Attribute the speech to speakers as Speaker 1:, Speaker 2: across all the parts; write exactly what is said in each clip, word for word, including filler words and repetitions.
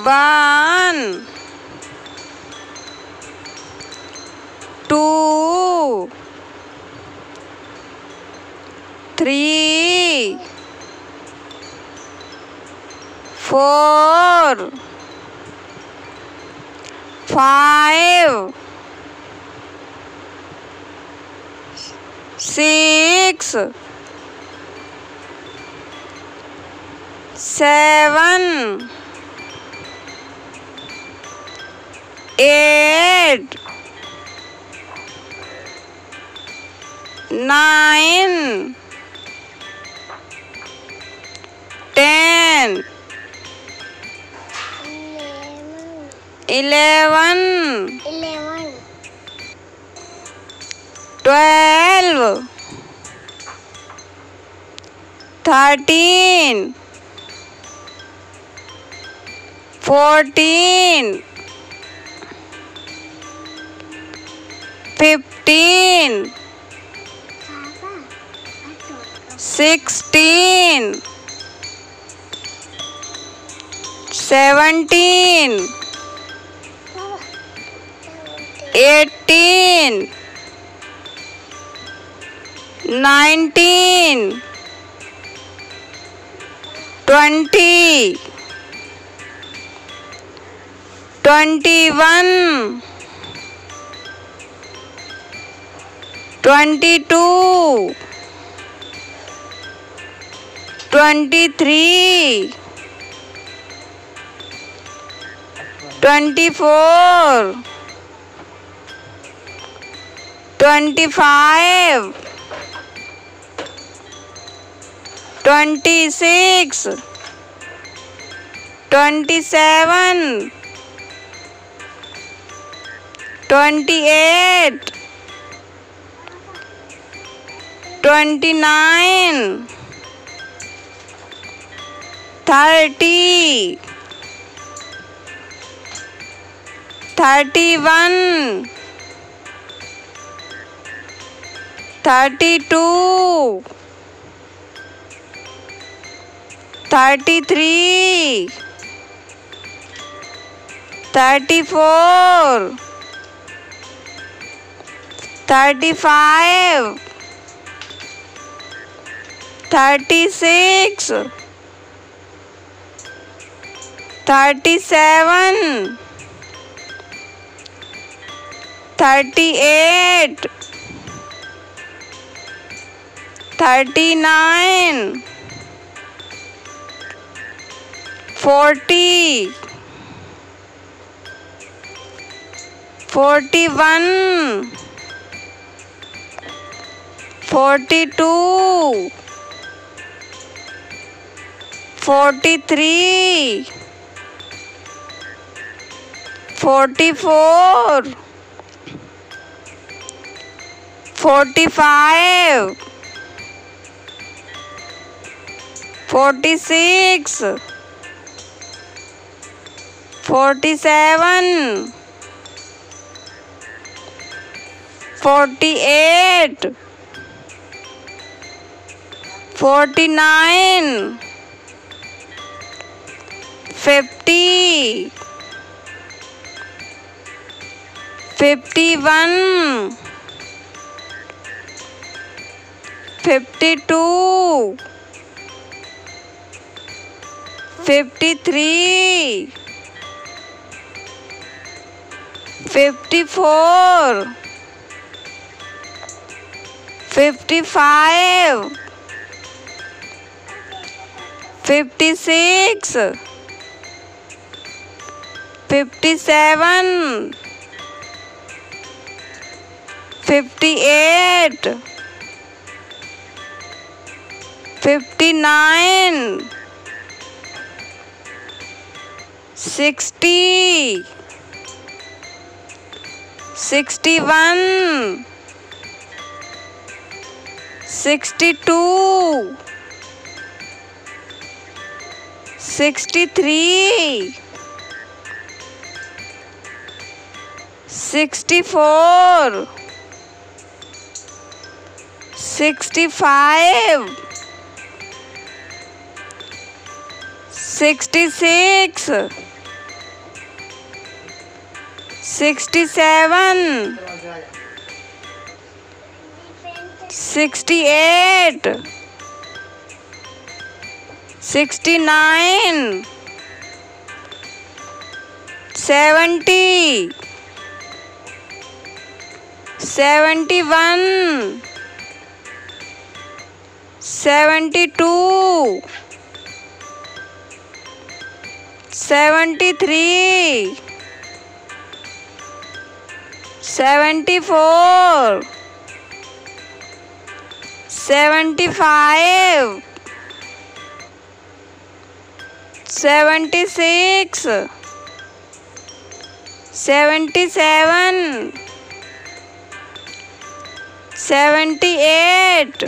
Speaker 1: One, two, three, four, five, six, seven, eight, nine, ten, eleven,
Speaker 2: eleven,
Speaker 1: twelve, thirteen, fourteen, fifteen, sixteen, seventeen, eighteen, nineteen, twenty, twenty-one, twenty-two, twenty-three, twenty-four, twenty-five, twenty-six, twenty-seven, twenty-eight, twenty-nine, thirty, thirty-one, thirty-two, thirty-three, thirty-four, thirty-five, thirty-six, thirty-seven, thirty-eight, thirty-nine, forty, forty-one, forty-two, forty-three, forty-four, forty-five, forty-six, forty-seven, forty-eight, forty-nine, fifty, fifty-one, fifty-two, fifty-three, fifty-four, fifty-five, fifty-six, fifty-seven, fifty-eight, fifty-nine, sixty, sixty-one, sixty-two, sixty-three, sixty-four, sixty-five, sixty-six, sixty seven, sixty eight, sixty nine, seventy, seventy one, seventy two, seventy three, seventy four, seventy five, seventy six, seventy seven, seventy eight,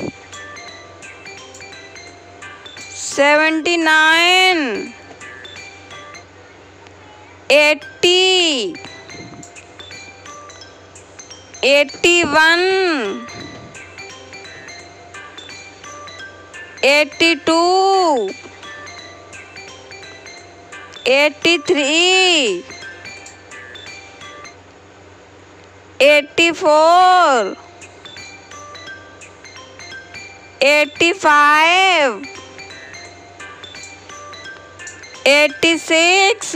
Speaker 1: seventy nine, eighty, eighty one, eighty two, eighty three, eighty four, eighty five, eighty six,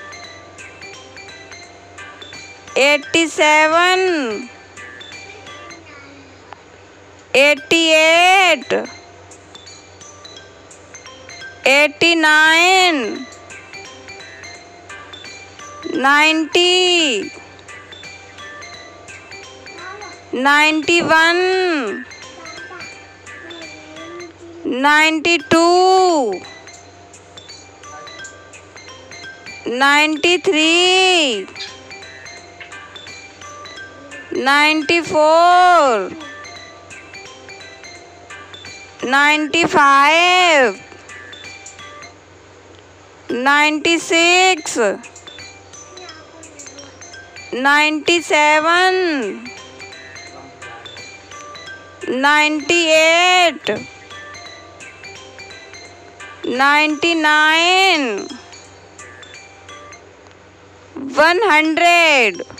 Speaker 1: eighty seven, eighty eight, eighty nine, ninety, ninety one, ninety two, ninety three, ninety four, ninety five, ninety six, ninety seven, ninety eight, ninety nine, one hundred.